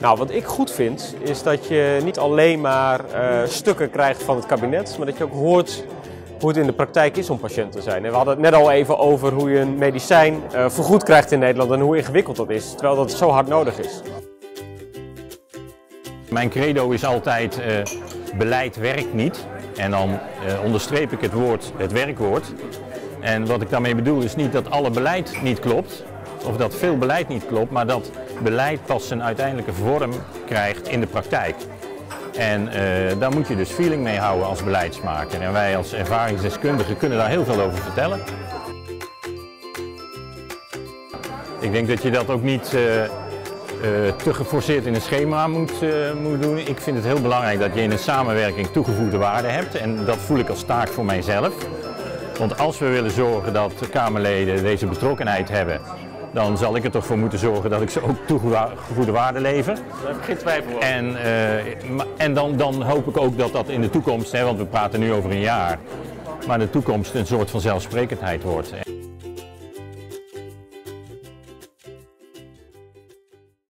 Nou, wat ik goed vind, is dat je niet alleen maar stukken krijgt van het kabinet, maar dat je ook hoort hoe het in de praktijk is om patiënt te zijn. En we hadden het net al even over hoe je een medicijn vergoed krijgt in Nederland en hoe ingewikkeld dat is, terwijl dat zo hard nodig is. Mijn credo is altijd, beleid werkt niet. En dan onderstreep ik het werkwoord. En wat ik daarmee bedoel is niet dat alle beleid niet klopt, of dat veel beleid niet klopt, maar dat beleid pas zijn uiteindelijke vorm krijgt in de praktijk. En daar moet je dus feeling mee houden als beleidsmaker. En wij als ervaringsdeskundigen kunnen daar heel veel over vertellen. Ik denk dat je dat ook niet te geforceerd in een schema moet doen. Ik vind het heel belangrijk dat je in een samenwerking toegevoegde waarde hebt. En dat voel ik als taak voor mijzelf. Want als we willen zorgen dat de Kamerleden deze betrokkenheid hebben, dan zal ik er toch voor moeten zorgen dat ik ze ook toegevoegde waarde lever. Daar heb ik geen twijfel over. En dan hoop ik ook dat dat in de toekomst, want we praten nu over een jaar, maar in de toekomst een soort van zelfsprekendheid wordt.